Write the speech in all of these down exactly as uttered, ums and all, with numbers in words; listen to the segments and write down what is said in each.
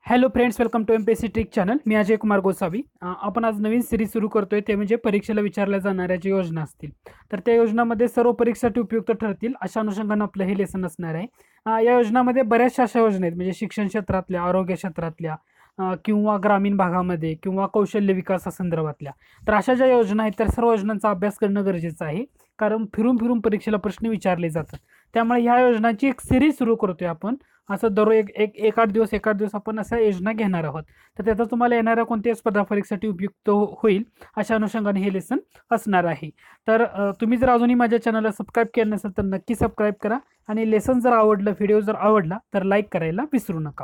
Hello friends, welcome to M P S C trick channel. मी अजय कुमार गोसावी. अ, आपण आज नवीन सिरीज सुरू करतोय, ते म्हणजे परीक्षेला विचारल्या जाणाऱ्या ज्या योजना असतील तर त्या योजनामध्ये सर्व परीक्षेसाठी उपयुक्त ठरतील अशा अनुषंगाने आपलं हे लेसन असणार आहे. अ, या योजनामध्ये बऱ्याचशा अशा योजना आहेत, म्हणजे शिक्षण क्षेत्रातल्या, आरोग्य क्षेत्रातल्या, अ, किंवा ग्रामीण भागामध्ये किंवा कौशल्य विकासासंदर्भातल्या. तर अशा ज्या योजना आहेत त्या सर्व योजनांचा अभ्यास करणं गरजेचं आहे, कारण फिरून फिरून परीक्षेला प्रश्न विचारले जातात. त्यामुळे ह्या योजनांची एक सिरीज सुरू करतोय आपण. असं दररोज एक एक एक आठ दिवस एक आठ दिवस आपण अशा योजना घेणार आहोत. तर त्याचा तुम्हाला येणाऱ्या कोणत्याही स्पर्धा परीक्षेसाठी उपयुक्त हो- होईल अशा अनुषंगाने हे लेसन असणार आहे. तर अ, तुम्ही जर अजूनही माझ्या चॅनलला सबस्क्राईब केलं नसेल तर नक्की सबस्क्राईब करा, आणि लेसन जर आवडलं, व्हिडिओ जर आवडला तर लाईक करायला विसरू नका.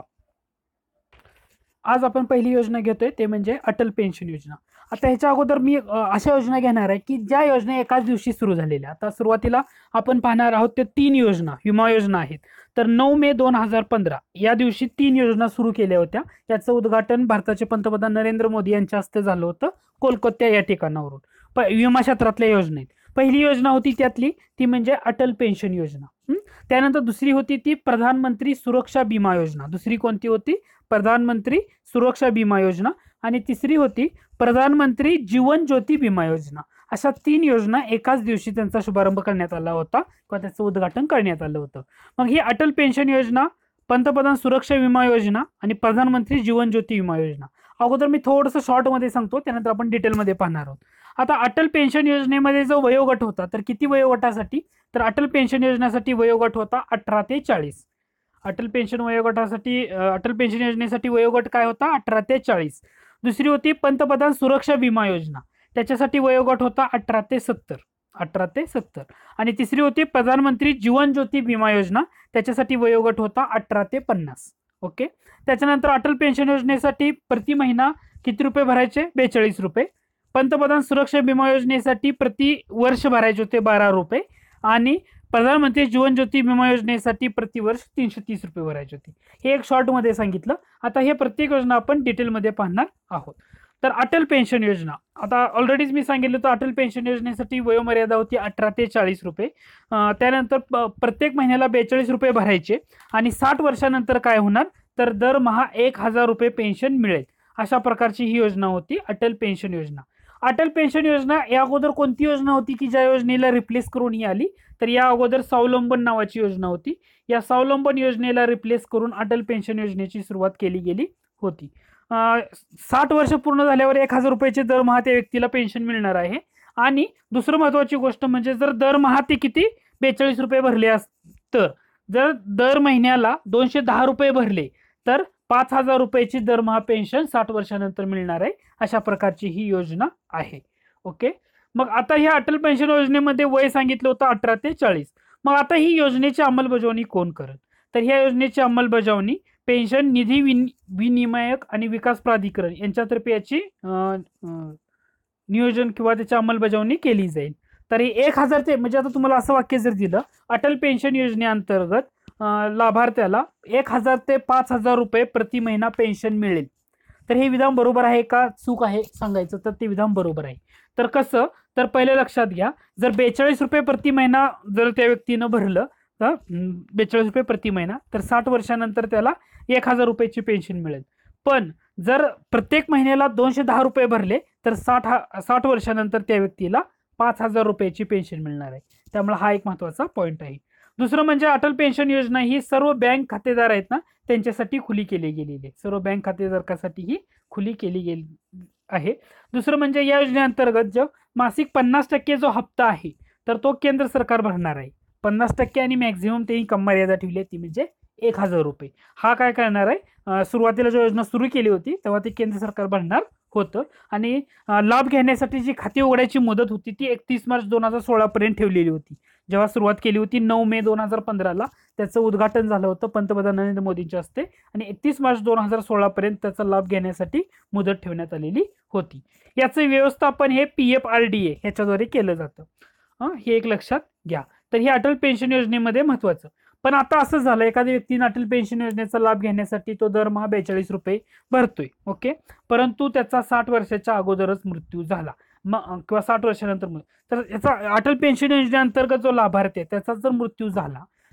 आज आपण पहिली योजना घेतोय ते म्हणजे अटल पेन्शन योजना. आता ह्याच्या अगोदर मी अ, अशा योजना घेणार आहे की ज्या योजना एकाच दिवशी सुरू झालेल्या. आता सुरुवातीला आपण पाहणार आहोत ते तीन योजना, विमा योजना आहेत. तर नऊ मे दोन हजार पंधरा या दिवशी तीन योजना सुरू केल्या होत्या. याचं उद्घाटन भारताचे पंतप्रधान नरेंद्र मोदी यांच्या हस्ते झालं होतं कोलकाता या ठिकाणावरून. प विमा क्षेत्रातल्या योजनेत पहिली योजना होती त्यातली ती म्हणजे अटल पेन्शन योजना. हं? त्यानंतर दुसरी होती ती प्रधानमंत्री सुरक्षा विमा योजना. दुसरी कोणती होती? प्रधानमंत्री सुरक्षा विमा योजना. आणि तिसरी होती प्रधानमंत्री जीवन ज्योती विमा योजना. अशा तीन योजना एकाच दिवशी त्यांचा शुभारंभ करण्यात आला होता किंवा त्याचं उद्घाटन करण्यात आलं होतं. मग ही अटल पेन्शन योजना, पंतप्रधान सुरक्षा विमा योजना आणि प्रधानमंत्री जीवन ज्योती विमा योजना. अगोदर मी थोडंसं शॉर्टमध्ये सांगतो, त्यानंतर आपण डिटेलमध्ये पाहणार आहोत. आता अटल पेन्शन योजनेमध्ये जो वयोगट होता तर किती वयोगटासाठी? तर अटल पेन्शन योजनेसाठी वयोगट होता अठरा ते चाळीस. अटल पेन्शन वयोगटासाठी अ, अटल पेन्शन योजनेसाठी वयोगट काय होता? अठरा ते चाळीस. दुसरी होती पंतप्रधान सुरक्षा विमा योजना. त्याच्यासाठी वयोगट होता अठरा ते सत्तर. अठरा ते सत्तर. आणि तिसरी होती प्रधानमंत्री जीवन ज्योती विमा योजना. त्याच्यासाठी वयोगट होता अठरा ते पन्नास. ओके. त्याच्यानंतर अटल पेन्शन योजनेसाठी प्रति महिना किती रुपये भरायचे? बेचाळीस रुपये. पंतप्रधान सुरक्षा विमा योजनेसाठी प्रति वर्ष भरायचे होते बारा रुपये. आणि प्रधानमंत्री जीवन ज्योती विमा योजनेसाठी प्रतिवर्ष तीनशे तीस रुपये भरायचे होते. हे एक शॉर्टमध्ये सांगितलं. आता हे प्रत्येक योजना आपण डिटेलमध्ये पाहणार आहोत. तर अटल पेन्शन योजना, आता ऑलरेडीच मी सांगितलं तर अटल पेन्शन योजनेसाठी वयोमर्यादा होती अठरा ते चाळीस रुपये. अं, त्यानंतर प- प्रत्येक महिन्याला बेचाळीस रुपये भरायचे. आणि साठ वर्षानंतर काय होणार? तर दरमहा एक हजार रुपये पेन्शन मिळेल. अशा प्रकारची ही योजना होती अटल पेन्शन योजना. अटल पेन्शन योजना या अगोदर कोणती योजना होती की ज्या योजनेला रिप्लेस करून ही आली? तर या अगोदर स्वावलंबन नावाची योजना होती. या स्वावलंबन योजनेला रिप्लेस करून अटल पेन्शन योजनेची सुरुवात केली गेली होती. अं, साठ वर्ष पूर्ण झाल्यावर एक हजार रुपयाचे दरमहा त्या व्यक्तीला पेन्शन मिळणार आहे. आणि दुसरं महत्वाची गोष्ट म्हणजे जर दरमहा ते किती बेचाळीस रुपये भरले अस तर जर दर महिन्याला दोनशे दहा रुपये भरले तर पाच हजार रुपयाची दरमहा पेन्शन साठ वर्षानंतर मिळणार आहे. अशा प्रकारची ही योजना आहे. ओके. मग आता ह्या अटल पेन्शन योजनेमध्ये वय सांगितलं होतं अठरा ते चाळीस. मग आता ही योजनेची अंमलबजावणी कोण करेल? तर ह्या योजनेची अंमलबजावणी पेन्शन निधी विन विनिमयक आणि विकास प्राधिकरण यांच्यातर्फे याची अं, अं, नियोजन किंवा त्याची अंमलबजावणी केली जाईल. तर हे एक हजार ते म्हणजे आता तुम्हाला असं वाक्य जर दिलं, अटल पेन्शन योजनेअंतर्गत अं, लाभार्थ्याला एक हजार ते पाच हजार रुपये प्रति महिना पेन्शन मिळेल. तर हे विधान बरोबर आहे का चूक आहे सांगायचं तर ते विधान बरोबर आहे. तर कसं? तर पहिले लक्षात घ्या, जर बेचाळीस रुपये प्रति महिना जर त्या व्यक्तीनं भरलं तर बेचाळीस रुपये प्रति महिना, तर साठ वर्षानंतर त्याला एक हजार रुपयाची पेन्शन मिळेल. पण जर प्रत्येक महिन्याला दोनशे दहा रुपये भरले तर साठ हा साठ वर्षानंतर त्या व्यक्तीला पाच हजार रुपयाची पेन्शन मिळणार आहे. त्यामुळे हा एक महत्वाचा पॉईंट आहे. दुसरं म्हणजे अटल पेन्शन योजना ही सर्व बँक खातेदार आहेत ना त्यांच्यासाठी खुली केली गेलेली आहे. सर्व बँक खातेधारकासाठी ही खुली केली गेली आहे. दुसरं म्हणजे या योजनेअंतर्गत जो मासिक पन्नास टक्के जो हप्ता आहे तर तो केंद्र सरकार भरणार आहे. पन्नास टक्के आणि मॅक्झिमम त्यांनी कम मर्यादा ठेवली आहे ती म्हणजे एक हजार रुपये. हा काय करणार आहे? अं, सुरुवातीला जो योजना सुरू केली होती तेव्हा ती केंद्र सरकार भरणार होतं. आणि अं, लाभ घेण्यासाठी जी खाती उघडायची मुदत होती ती एकतीस मार्च दोन हजार सोळा पर्यंत ठेवलेली होती. जेव्हा सुरुवात केली होती नऊ मे दोन हजार पंधराला त्याचं उद्घाटन झालं होतं पंतप्रधान नरेंद्र मोदींच्या हस्ते. आणि एकतीस मार्च दोन हजार सोळा पर्यंत त्याचा लाभ घेण्यासाठी मुदत ठेवण्यात आलेली होती. याचं व्यवस्थापन हे P F R D A ह्याच्याद्वारे केलं जातं. हं, हे एक लक्षात घ्या. तर हे अटल पेन्शन योजनेमध्ये महत्वाचं. पण आता असं झालं, एखाद्या व्यक्तीने अटल पेन्शन योजनेचा लाभ घेण्यासाठी तो दरमहा बेचाळीस रुपये भरतोय. ओके. परंतु त्याचा साठ वर्षाच्या अगोदरच मृत्यू झाला मग किंवा साठ वर्षानंतर मृत्यू, तर याचा अटल पेन्शन योजनेअंतर्गत जो लाभार्थी आहे त्याचा जर मृत्यू झाला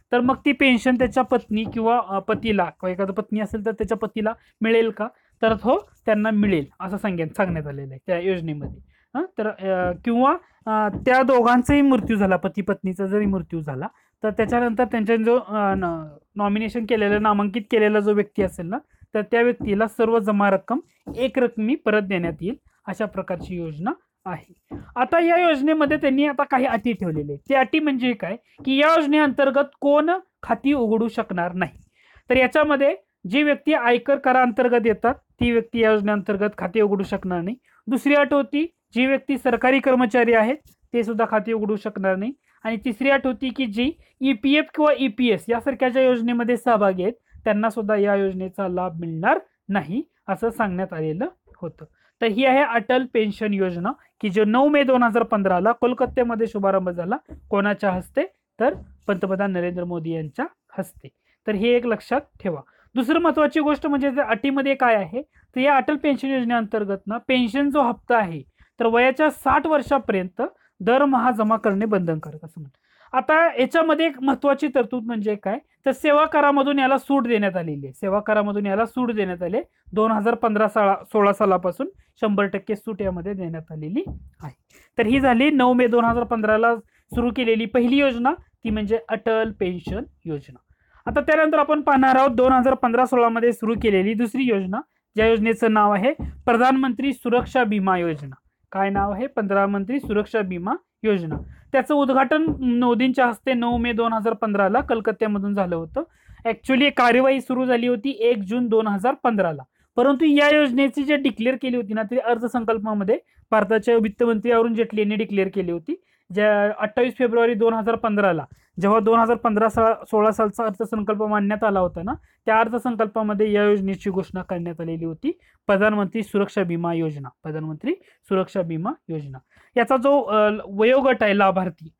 तर मग ती पेन्शन त्याच्या पत्नी किंवा पतीला किंवा एखादा पत्नी असेल तर त्याच्या पतीला मिळेल का, तर हो त्यांना मिळेल असं सांग सांगण्यात आलेलं आहे त्या योजनेमध्ये. हां तर किंवा त्या दोघांचाही मृत्यू झाला, पती पत्नीचा जरी मृत्यू झाला तर त्याच्यानंतर त्यांच्या जो नॉमिनेशन केलेलं नामांकित केलेला जो व्यक्ती असेल ना, तर त्या व्यक्तीला सर्व जमा रक्कम एक रकमी परत देण्यात येईल. अशा प्रकारची योजना आहे. आता या योजनेमध्ये त्यांनी आता काही अटी ठेवलेले आहेत. ती अटी म्हणजे काय की या योजनेअंतर्गत कोण खाती उघडू शकणार नाही. तर याच्यामध्ये जी व्यक्ती आयकर कराअंतर्गत येतात ती व्यक्ती या योजनेअंतर्गत खाते उघडू शकणार नाही. दुसरी अट होती जी व्यक्ती सरकारी कर्मचारी आहेत ते सुद्धा खाते उघडू शकणार नाही. आणि तिसरी अट होती की जी ई पी एफ किंवा ई पी एस यासारख्या ज्या योजनेमध्ये सहभागी आहेत त्यांना सुद्धा या योजनेचा लाभ मिळणार नाही असं सांगण्यात आलेलं होतं. तर ही आहे अटल पेन्शन योजना की जो नऊ मे दोन हजार पंधराला कोलकात्यामध्ये शुभारंभ झाला. कोणाच्या हस्ते, तर पंतप्रधान नरेंद्र मोदी यांच्या हस्ते. तर हे एक लक्षात ठेवा. दुसरं महत्वाची गोष्ट म्हणजे अटीमध्ये काय आहे तर या अटल पेन्शन योजनेअंतर्गत ना पेन्शन जो हप्ता आहे तर वयाच्या साठ वर्षापर्यंत दरमहा जमा करणे बंधनकारक असं म्हणतात. आता याच्यामध्ये एक महत्वाची तरतूद म्हणजे काय तर सेवा करामधून याला सूट देण्यात आलेली आहे. सेवा करामधून याला सूट देण्यात आली दोन हजार पंधरा साला सोळा सालापासून शंभर टक्के सूट यामध्ये देण्यात आलेली आहे. तर ही झाली नऊ मे दोन हजार पंधराला सुरू केलेली पहिली योजना, ती म्हणजे अटल पेन्शन योजना. आता त्यानंतर आपण पाहणार आहोत दोन हजार पंधरा सोळा मध्ये सुरू केलेली दुसरी योजना, ज्या योजनेचं नाव आहे प्रधानमंत्री सुरक्षा विमा योजना. काय नाव आहे? प्रधानमंत्री सुरक्षा विमा योजना. त्याचं उद्घाटन मोदींच्या हस्ते नऊ मे दोन हजार पंधराला कलकत्त्यामधून झालं होतं. ऍक्च्युली कार्यवाही सुरू झाली होती एक जून दोन हजार पंधराला, परंतु या योजनेची जे डिक्लेअर केली होती ना ती अर्थसंकल्पामध्ये भारताच्या वित्तमंत्री अरुण जेटली यांनी डिक्लेअर केली होती. ज्या अठ्ठावीस फेब्रुवारी दोन हजार पंधराला जेव्हा दोन हजार पंधरा सोळा सालचा अर्थसंकल्प मांडण्यात आला होता ना, त्या अर्थसंकल्पामध्ये या योजनेची घोषणा करण्यात आलेली होती, प्रधानमंत्री सुरक्षा विमा योजना. प्रधानमंत्री सुरक्षा विमा योजना याचा जो वयोगट आहे लाभार्थी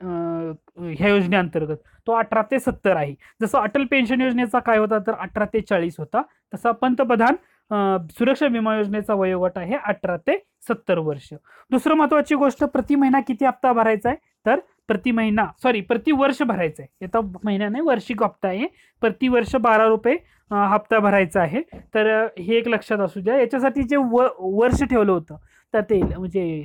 ह्या योजनेअंतर्गत तो अठरा ते सत्तर आहे. जसं अटल पेन्शन योजनेचा काय होता तर अठरा ते चाळीस होता, तसा पंतप्रधान सुरक्षा विमा योजनेचा वयोगट आहे अठरा ते सत्तर वर्ष. दुसरं महत्वाची गोष्ट, प्रति महिना किती हप्ता भरायचा आहे तर प्रति महिना सॉरी प्रति वर्ष भरायचा आहे. येता महिना नाही, वार्षिक हप्ता आहे. प्रति वर्ष बारा रुपये हप्ता भरायचा आहे. तर हे एक लक्षात असू द्या. याच्यासाठी जे व वर्ष ठेवलं होतं तर ते म्हणजे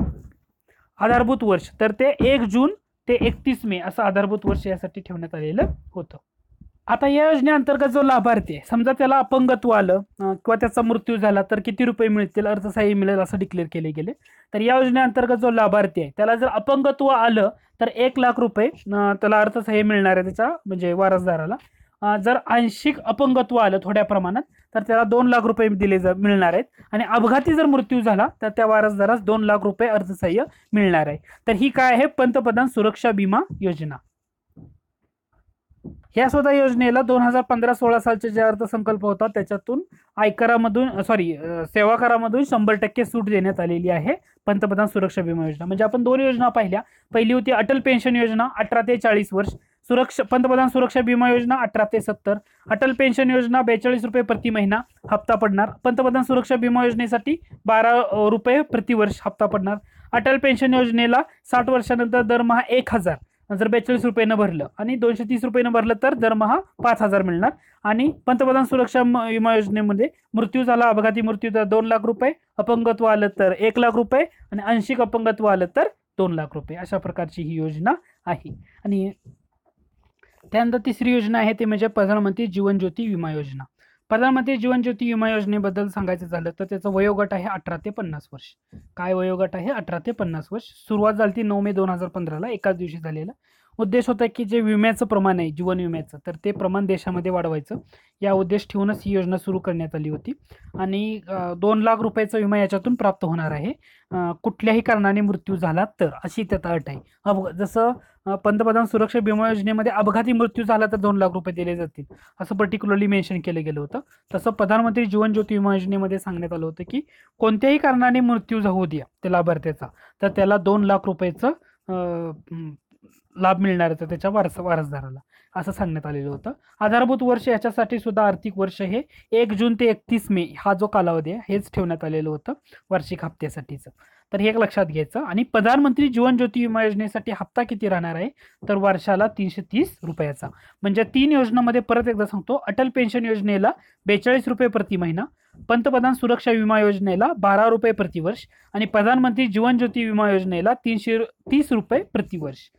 आधारभूत वर्ष तर ते एक जून ते एकतीस मे असं आधारभूत वर्ष यासाठी ठेवण्यात आलेलं होतं. आता या योजनेअंतर्गत जो लाभार्थी आहे समजा त्याला अपंगत्व आलं किंवा त्याचा मृत्यू झाला तर किती रुपये मिळतील, अर्थसहाय्य मिळेल असं डिक्लेअर केले गेले. तर या योजनेअंतर्गत जो लाभार्थी आहे त्याला जर अपंगत्व आलं तर एक लाख रुपये त्याला अर्थसहाय्य मिळणार आहे त्याच्या म्हणजे वारसदाराला. जर आंशिक अपंगत्व आलं थोड्या प्रमाणात तर त्याला दोन लाख रुपये दिले मिळणार आहेत. आणि अपघाती जर मृत्यू झाला तर त्या वारसदारास दोन लाख रुपये अर्थसहाय्य मिळणार आहे. तर ही काय आहे? पंतप्रधान सुरक्षा विमा योजना. या सुद्धा योजनेला दोन हजार पंधरा सोळा सालचे जे अर्थसंकल्प होता त्याच्यातून आयकरामधून सॉरी सेवा करामधून शंभर टक्के सूट देण्यात आलेली आहे पंतप्रधान सुरक्षा विमा योजना. म्हणजे आपण दोन योजना पाहिल्या. पहिली होती अटल पेन्शन योजना अठरा ते चाळीस वर्ष, सुरक्षा पंतप्रधान सुरक्षा विमा योजना अठरा ते सत्तर. अटल पेन्शन योजना बेचाळीस रुपये प्रति महिना हप्ता पडणार. पंतप्रधान सुरक्षा विमा योजनेसाठी बारा रुपये प्रतिवर्ष हप्ता पडणार. अटल पेन्शन योजनेला साठ वर्षानंतर दरमहा एक हजार जर बेचाळीस रुपयानं भरलं आणि दोनशे तीस रुपयानं भरलं तर दरमहा पाच हजार मिळणार. आणि पंतप्रधान सुरक्षा विमा योजनेमध्ये मृत्यू झाला, अपघाती मृत्यू तर दोन लाख रुपये, अपंगत्व आलं तर एक लाख रुपये आणि आंशिक अपंगत्व आलं तर दोन लाख रुपये. अशा प्रकारची ही योजना आहे. आणि त्यानंतर तिसरी योजना आहे ती म्हणजे प्रधानमंत्री जीवन ज्योती विमा योजना. प्रधानमंत्री जीवन ज्योती विमा योजनेबद्दल सांगायचं झालं तर त्याचं वयोगट आहे अठरा ते पन्नास वर्ष. काय वयोगट आहे? अठरा ते पन्नास वर्ष. सुरुवात झाली ती नऊ मे दोन हजार पंधराला एकाच दिवशी झालेला. उद्देश होता की जे विम्याचं प्रमाण आहे जीवन विम्याचं तर ते प्रमाण देशामध्ये वाढवायचं या उद्देश ठेवूनच ही योजना सुरू करण्यात आली होती. आणि दोन लाख रुपयाचा विमा याच्यातून प्राप्त होणार आहे कुठल्याही कारणाने मृत्यू झाला तर, अशी त्यात अट आहे. अब जसं पंतप्रधान सुरक्षा विमा योजनेमध्ये अपघाती मृत्यू झाला तर दोन लाख रुपये दिले जातील असं पर्टिक्युलरली मेन्शन केलं गेलं होतं. तसं प्रधानमंत्री जीवन ज्योती विमा योजनेमध्ये सांगण्यात आलं होतं की कोणत्याही कारणाने मृत्यू होऊ द्या त्या लाभार्थ्याचा तर त्याला दोन लाख रुपयाचं लाभ मिळणार आहे त्याच्या वारस वारसदाराला असं सांगण्यात आलेलं होतं. आधारभूत वर्ष याच्यासाठी सुद्धा आर्थिक वर्ष हे एक जून ते एकतीस मे हा जो कालावधी आहे हेच ठेवण्यात आलेलं होतं वार्षिक हप्त्यासाठीचं. तर हे एक लक्षात घ्यायचं. आणि प्रधानमंत्री जीवन ज्योती विमा योजनेसाठी हप्ता किती राहणार आहे, तर वर्षाला तीनशे तीस रुपयाचा. म्हणजे तीन योजनांमध्ये परत एकदा सांगतो, अटल पेन्शन योजनेला बेचाळीस रुपये प्रति महिना, पंतप्रधान सुरक्षा विमा योजनेला बारा रुपये प्रतिवर्ष आणि प्रधानमंत्री जीवन ज्योती विमा योजनेला तीनशे तीस रुपये प्रतिवर्ष.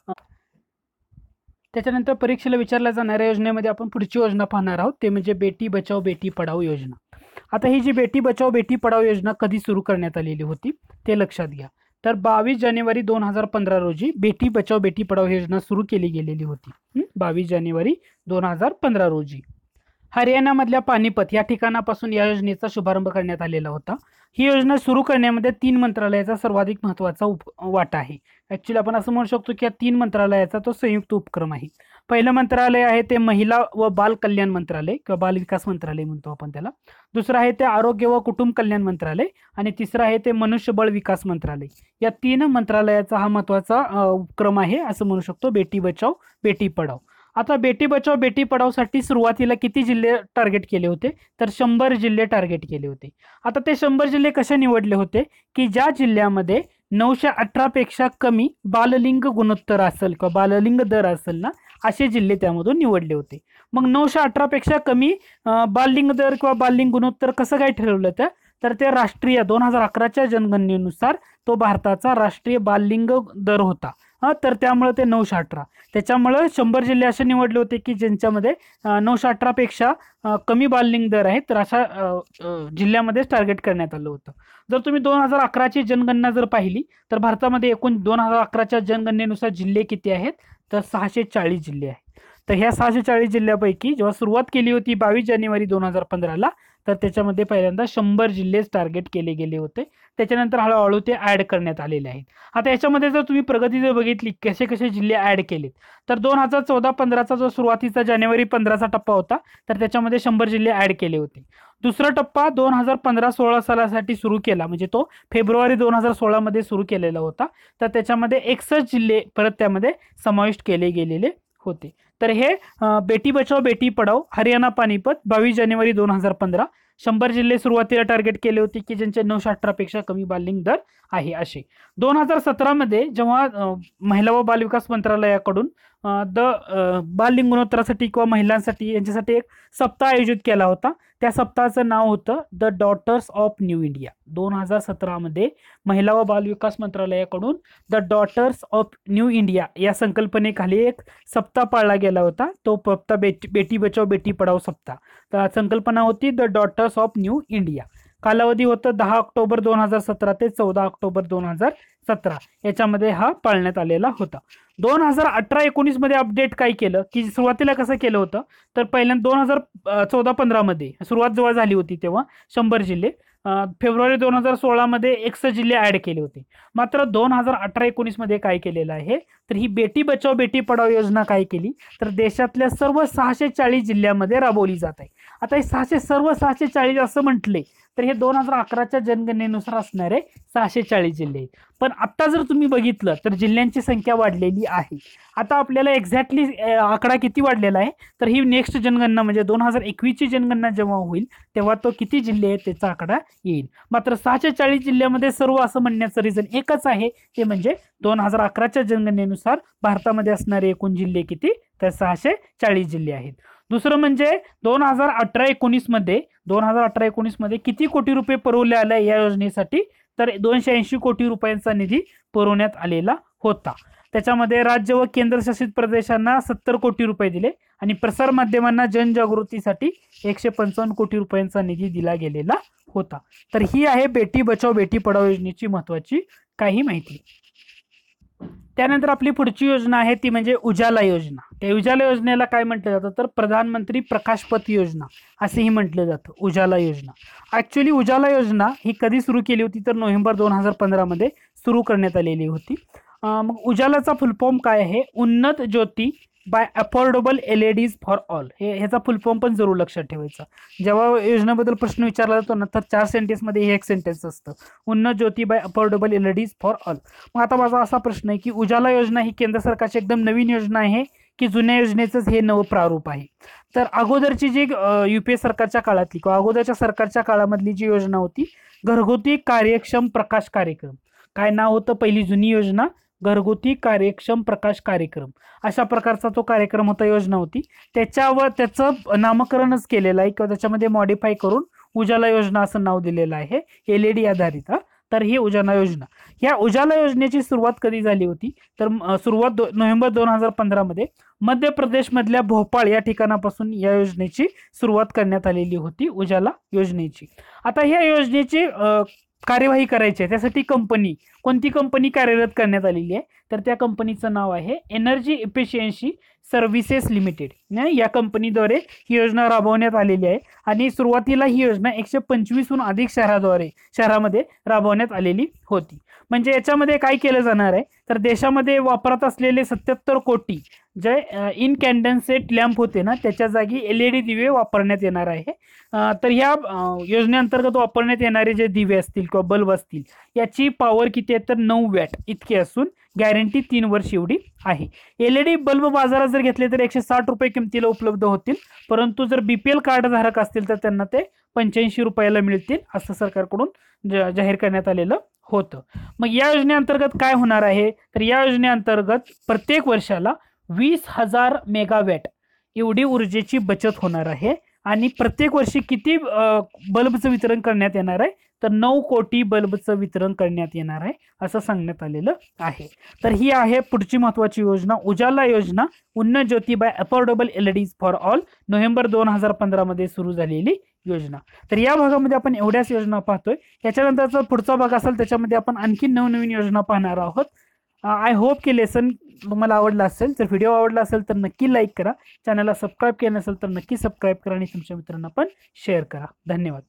त्याच्यानंतर परीक्षेला विचारल्या जाणाऱ्या योजनेमध्ये आपण पुढची योजना पाहणार आहोत, ते म्हणजे बेटी बचाओ बेटी पढाओ योजना. आता ही जी बेटी बचाओ बेटी पढाओ योजना कधी सुरू करण्यात आलेली होती ते लक्षात घ्या. तर बावीस जानेवारी दोन हजार पंधरा रोजी बेटी बचाओ बेटी पढाओ योजना सुरू केली गेलेली होती. बावीस जानेवारी दोन हजार पंधरा रोजी हरियाणामधल्या पानिपत या ठिकाणापासून या योजनेचा शुभारंभ करण्यात आलेला होता. ही योजना सुरू करण्यामध्ये तीन मंत्रालयाचा सर्वाधिक महत्त्वाचा उप वाटा आहे. ॲक्च्युली आपण असं म्हणू शकतो की या तीन मंत्रालयाचा तो संयुक्त उपक्रम आहे. पहिलं मंत्रालय आहे ते महिला व बाल कल्याण मंत्रालय किंवा बाल विकास मंत्रालय म्हणतो आपण त्याला. दुसरं आहे ते आरोग्य व कुटुंब कल्याण मंत्रालय आणि तिसरं आहे ते मनुष्यबळ विकास मंत्रालय. या तीन मंत्रालयाचा हा महत्त्वाचा उपक्रम आहे असं म्हणू शकतो बेटी बचाओ बेटी पढाओ. आता बेटी बचाओ बेटी पढाओसाठी सुरुवातीला किती जिल्हे टार्गेट केले होते, तर शंभर जिल्हे टार्गेट केले होते. आता ते शंभर जिल्हे कसे निवडले होते की ज्या जिल्ह्यामध्ये नऊशे अठरा पेक्षा कमी बाललिंग गुणोत्तर असेल किंवा बाललिंग दर असेल ना, असे जिल्हे त्यामधून निवडले होते. मग नऊशे अठरा पेक्षा कमी बाललिंग दर किंवा बाललिंग गुणोत्तर कसं काय ठरवलं तर तर ते राष्ट्रीय दोन हजार अकराच्या जनगणनेनुसार तो भारताचा राष्ट्रीय बाललिंग दर होता. हा तर त्यामुळे ते नऊशे अठरा, त्याच्यामुळे शंभर जिल्हे असे निवडले होते की ज्यांच्यामध्ये नऊशे अठरा पेक्षा कमी बाललिंग दर आहे, तर अशा जिल्ह्यामध्येच टार्गेट करण्यात आलं होतं. जर तुम्ही दोन हजार अकराची जनगणना जर पाहिली तर भारतामध्ये एकूण दोन हजार अकराच्या जनगणनेनुसार जिल्हे किती आहेत, तर सहाशे चाळीस जिल्हे आहेत. तर ह्या सहाशे चाळीस जिल्ह्यापैकी जेव्हा सुरुवात केली होती बावीस जानेवारी दोन हजार पंधराला, तर त्याच्यामध्ये पहिल्यांदा शंभर जिल्हे टार्गेट केले गेले होते. त्याच्यानंतर हळूहळू ते ॲड करण्यात आलेले आहेत. आता याच्यामध्ये जर तुम्ही प्रगती जर बघितली कसे कसे जिल्हे ॲड केलेत, तर दोन हजार चौदा पंधराचा जो सुरुवातीचा जानेवारी पंधराचा टप्पा होता तर त्याच्यामध्ये शंभर जिल्हे ॲड केले होते. दुसरा टप्पा दोन हजार पंधरा सोळा सालासाठी सुरू केला, म्हणजे तो फेब्रुवारी दोन हजार सोळामध्ये सुरू केलेला होता. तर त्याच्यामध्ये एकसष्ट जिल्हे परत त्यामध्ये समाविष्ट केले गेलेले होते. तर हे बेटी बचाओ बेटी पढाओ हरियाणा पानिपत बावीस जानेवारी दोन हजार पंधरा शंभर जिल्हे सुरुवातीला टार्गेट केले होते की ज्यांचे नऊशे अठरा पेक्षा कमी बाललिंग दर आहे असे. दोन हजार सतरामध्ये जेव्हा महिला व बालविकास मंत्रालयाकडून द बाललिंग गुणोत्तरासाठी किंवा महिलांसाठी यांच्यासाठी एक सप्ताह आयोजित केला होता. त्या सप्ताहाचं नाव होतं the daughters of new India. दोन हजार सतरामध्ये महिला व बालविकास मंत्रालयाकडून the daughters of new India या संकल्पनेखाली एक सप्ताह पाळला गेला होता. तो सप्ताह बेटी बेटी बचाओ बेटी पढाओ सप्ताह. तर संकल्पना होती the daughters of new India. कालावधी होतं दहा ऑक्टोबर दोन हजार सतरा ते चौदा ऑक्टोबर दोन हजार सतरा याच्यामध्ये हा पाळण्यात आलेला होता. दोन हजार अठरा एकोणीस मध्ये अपडेट काय केलं की सुरुवातीला कसं केलं होतं, तर पहिल्यांदा दोन हजार चौदा पंधरा मध्ये सुरुवात जेव्हा झाली होती तेव्हा शंभर जिल्हे, फेब्रुवारी दोन हजार सोळामध्ये एकसष्ट जिल्हे ॲड केले होते. मात्र दोन हजार अठरा एकोणीस मध्ये काय केलेलं आहे, तर ही बेटी बचाओ बेटी पढाओ योजना काय केली, तर देशातल्या सर्व सहाशे चाळीस जिल्ह्यामध्ये राबवली जात आहे. आता हे सहाशे सर्व सहाशे चाळीस असं म्हटले तर हे दोन हजार अकराच्या जनगणनेनुसार असणारे सहाशे चाळीस जिल्हे. पण आता जर तुम्ही बघितलं तर जिल्ह्यांची संख्या वाढलेली आहे. आता आपल्याला एक्झॅक्टली आकडा किती वाढलेला आहे, तर ही नेक्स्ट जनगणना म्हणजे दोन हजार एकवीसची जनगणना जेव्हा होईल तेव्हा तो किती जिल्हे आहेत त्याचा आकडा येईल. मात्र सहाशे चाळीस जिल्ह्यामध्ये सर्व असं म्हणण्याचं रिझन एकच आहे, ते म्हणजे दोन हजार अकराच्या जनगणनेनुसार भारतामध्ये असणारे एकूण जिल्हे किती, तर सहाशे चाळीस जिल्हे आहेत. दुसरं म्हणजे दोन हजार अठरा एकोणीस मध्ये दोन हजार अठरा एकोणीस मध्ये किती कोटी रुपये पुरवले आले या योजनेसाठी, तर दोनशे ऐंशी कोटी रुपयांचा निधी पुरवण्यात आलेला होता. त्याच्यामध्ये राज्य व केंद्रशासित प्रदेशांना सत्तर कोटी रुपये दिले आणि प्रसार माध्यमांना जनजागृतीसाठी एकशे पंचावन्न कोटी रुपयांचा निधी दिला गेलेला होता. तर ही आहे बेटी बचाओ बेटी पढाओ योजनेची महत्वाची काही माहिती. त्यानंतर आपली पुढची योजना आहे ती म्हणजे उजाला योजना. त्या उजाला योजनेला काय म्हटलं जातं, तर प्रधानमंत्री प्रकाशपथ योजना असेही म्हटलं जातं. उजाला योजना ॲक्च्युली उजाला योजना ही कधी सुरू केली होती, तर नोव्हेंबर दोन हजार पंधरा मध्ये सुरू करण्यात आलेली होती. मग उजालाचा फुल फॉर्म काय आहे, Unnat Jyoti by affordable L E Ds for all. हे ह्याचा फुल फॉर्म पण जरूर लक्षात ठेवायचा. जेव्हा योजनेबद्दल प्रश्न विचारला जातो ना तर चार सेंटेन्समध्ये हे एक सेंटेन्स असतं, Unnat Jyoti by affordable L E Ds for all. मग आता माझा असा प्रश्न आहे की उजाला योजना ही केंद्र सरकारची एकदम नवीन योजना आहे की जुन्या योजनेचंच हे नवं प्रारूप आहे. तर अगोदरची जी युपीए सरकारच्या काळातली किंवा अगोदरच्या सरकारच्या काळामधली जी योजना होती घरगुती कार्यक्षम प्रकाश कार्यक्रम, काय नाव होतं पहिली जुनी योजना, घरगुती कार्यक्षम प्रकाश कार्यक्रम, अशा प्रकारचा तो कार्यक्रम होता, योजना होती. त्याच्यावर त्याचं नामकरणच केलेलं आहे किंवा त्याच्यामध्ये मॉडिफाय करून उजाला योजना असं नाव दिलेलं आहे, एल ई डी आधारित. तर ही उजाला योजना, ह्या उजाला योजनेची सुरुवात कधी झाली होती तर सुरुवात दो नोव्हेंबर दोन हजार पंधरा मध्ये मध्य प्रदेशमधल्या भोपाळ या ठिकाणापासून या योजनेची सुरुवात करण्यात आलेली होती, उजाला योजनेची. आता ह्या योजनेची कार्यवाही करायची आहे त्यासाठी कंपनी, कोणती कंपनी कार्यरत करण्यात आलेली आहे तर त्या कंपनीचं नाव आहे एनर्जी इफिशियन्सी सर्व्हिसेस लिमिटेड. या कंपनीद्वारे ही योजना राबवण्यात आलेली आहे आणि सुरुवातीला ही योजना एकशे पंचवीसहून अधिक शहराद्वारे शहरामध्ये राबवण्यात आलेली होती. म्हणजे याच्यामध्ये काय केलं जाणार आहे तर देशामध्ये वापरात असलेले सत्याहत्तर कोटी जे इनकॅन्डन्सेट लॅम्प होते ना त्याच्या जागी एल ई डी दिवे वापरण्यात येणार आहे. तर ह्या योजनेअंतर्गत वापरण्यात येणारे जे दिवे असतील किंवा बल्ब असतील याची पॉवर किती आहे तर नऊ वॅट इतकी असून गॅरंटी तीन वर्ष एवढी आहे. एल ई डी बल्ब बाजारात जर घेतले तर एकशे साठ रुपये किमतीला उपलब्ध होतील, परंतु जर बीपीएल कार्ड धारक असतील तर त्यांना ते पंच्याऐंशी रुपयाला मिळतील असं सरकारकडून जाहीर करण्यात आलेलं होतं. मग या योजनेअंतर्गत काय होणार आहे तर या योजनेअंतर्गत प्रत्येक वर्षाला वीस हजार मेगावॅट एवढी ऊर्जेची बचत होणार आहे आणि प्रत्येक वर्षी किती बल्बचं वितरण करण्यात येणार आहे तर नऊ कोटी बल्बचं वितरण करण्यात येणार आहे असं सांगण्यात आलेलं आहे. तर ही आहे पुढची महत्वाची योजना, उजाला योजना, Unnat Jyoti by affordable L E Ds for all, November दोन हजार पंधरा मध्ये सुरू झालेली योजना. तर या भागामध्ये आपण एवढ्याच योजना पाहतोय. याच्यानंतरचा पुढचा भाग असेल त्याच्यामध्ये आपण आणखी नवनवीन योजना पाहणार आहोत. आय होप की लेसन तुम्हाला आवडला असेल. जर व्हिडिओ आवडला असेल तर नक्की लाईक करा, चॅनलला सबस्क्राईब केलं नसेल तर नक्की सबस्क्राईब करा आणि तुमच्या मित्रांना पण शेअर करा. धन्यवाद.